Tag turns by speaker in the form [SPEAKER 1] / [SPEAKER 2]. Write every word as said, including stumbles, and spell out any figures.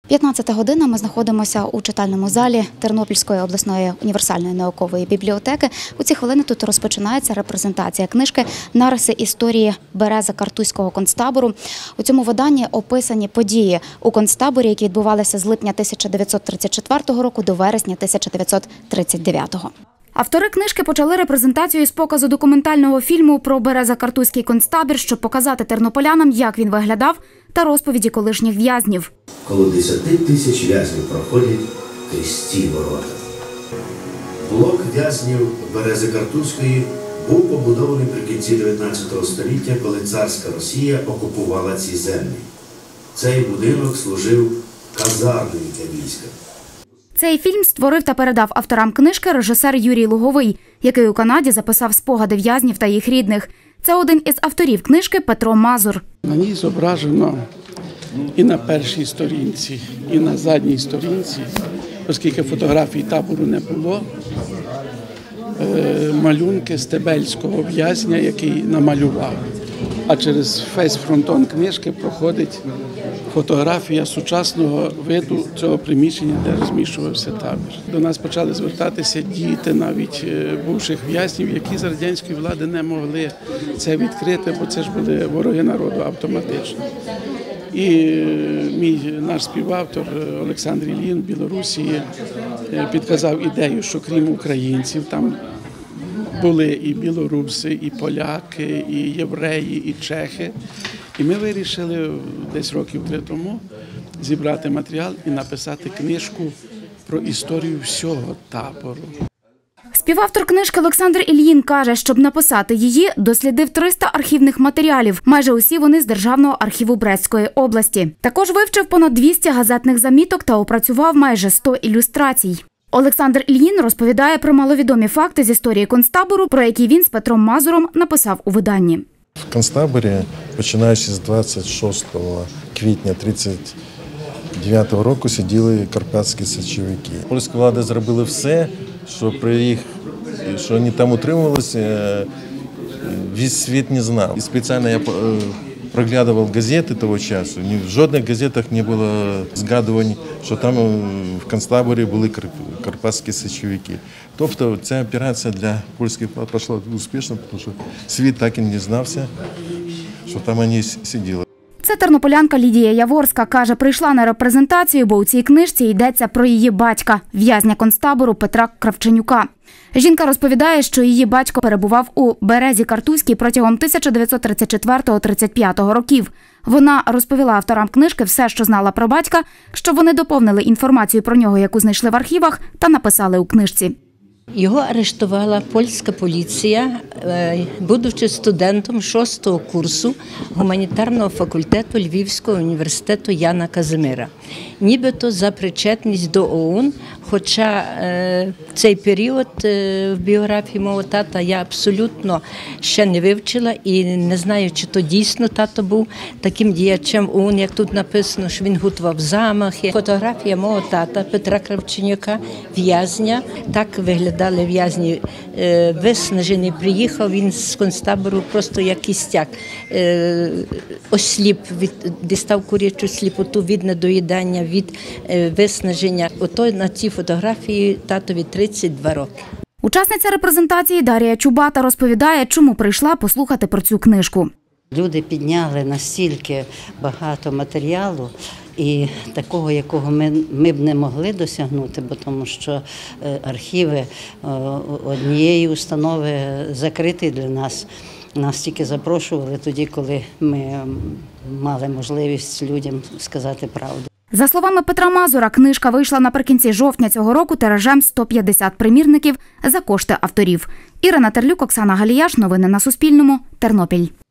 [SPEAKER 1] п'ятнадцята година. Ми знаходимося у читальному залі Тернопільської обласної універсальної наукової бібліотеки. У ці хвилини тут розпочинається репрезентація книжки «Нариси історії Берези Картузького концтабору». У цьому виданні описані події у концтаборі, які відбувалися з липня тисяча дев'ятсот тридцять четвертого року до вересня тисяча дев'ятсот тридцять дев'ятого. Автори книжки почали репрезентацію з показу документального фільму про Береза-Картузький концтабір, щоб показати тернополянам, як він виглядав, та розповіді колишніх в'язнів.
[SPEAKER 2] Коло десяти тисяч в'язнів проходять крізь ці ворота. Блок в'язнів Берези-Картузької був побудований при кінці дев'ятнадцятого століття, коли царська Росія окупувала ці землі. Цей будинок служив казармою для війська.
[SPEAKER 1] Цей фільм створив та передав авторам книжки режисер Юрій Луговий, який у Канаді записав спогади в'язнів та їх рідних. Це один із авторів книжки Петро Мазур.
[SPEAKER 3] На ній зображено і на першій сторінці, і на задній сторінці, оскільки фотографій табору не було, малюнки стебельського в'язня, який намалював. А через весь фронтон книжки проходить фотографія сучасного виду цього приміщення, де розміщувався табір. До нас почали звертатися діти, навіть бувших в'язнів, які з радянської влади не могли це відкрити, бо це ж були вороги народу автоматично. І мій наш співавтор Олександр Ільїн в Білорусі підказав ідею, що крім українців там були і білоруси, і поляки, і євреї, і чехи. І ми вирішили десь років три тому зібрати матеріал і написати книжку про історію всього табору.
[SPEAKER 1] Співавтор книжки Олександр Ільїн каже, щоб написати її, дослідив триста архівних матеріалів. Майже усі вони з Державного архіву Брестської області. Також вивчив понад двісті газетних заміток та опрацював майже сто ілюстрацій. Олександр Ільїн розповідає про маловідомі факти з історії концтабору, про які він з Петром Мазуром написав у виданні.
[SPEAKER 4] В концтаборі, починаючи з двадцять шостого квітня тридцять дев'ятого року, сиділи карпатські січовики. Польська влада зробила все, що про їх, що вони там утримувалися, весь світ не знав. І спеціально я проглядував газети того часу. В жодних газетах не було згадувань, що там в концтаборі були карпатські січовики. Тобто ця операція для польських влад пройшла успішно, тому що світ так і не знався, що там вони сиділи.
[SPEAKER 1] Це тернополянка Лідія Яворська. Каже, прийшла на репрезентацію, бо у цій книжці йдеться про її батька, в'язня концтабору Петра Кравченюка. Жінка розповідає, що її батько перебував у Березі-Картузькій протягом тисяча дев'ятсот тридцять четвертого - тридцять п'ятого років. Вона розповіла авторам книжки все, що знала про батька, щоб вони доповнили інформацію про нього, яку знайшли в архівах, та написали у книжці.
[SPEAKER 5] Його арештувала польська поліція, будучи студентом шостого курсу гуманітарного факультету Львівського університету Яна Казимира. Нібито за причетність до ОУН, хоча цей період в біографії мого тата я абсолютно ще не вивчила і не знаю, чи то дійсно тато був таким діячем ОУН, як тут написано, що він готував замахи. Фотографія мого тата Петра Кравченюка, в'язня, так виглядає. Дали в'язні, виснажений, приїхав він з концтабору просто як кістяк, осліп, дістав курячу сліпоту від недоїдання, від виснаження. Ото на цій фотографії татові тридцять два роки.
[SPEAKER 1] Учасниця репрезентації Дар'я Чубата розповідає, чому прийшла послухати про цю книжку.
[SPEAKER 6] Люди підняли настільки багато матеріалу, і такого, якого ми, ми б не могли досягнути, бо тому що архіви однієї установи закриті для нас. Нас тільки запрошували тоді, коли ми мали можливість людям сказати правду.
[SPEAKER 1] За словами Петра Мазура, книжка вийшла наприкінці жовтня цього року тиражем сто п'ятдесят примірників за кошти авторів. Ірина Терлюк, Оксана Галіяш. Новини на Суспільному. Тернопіль.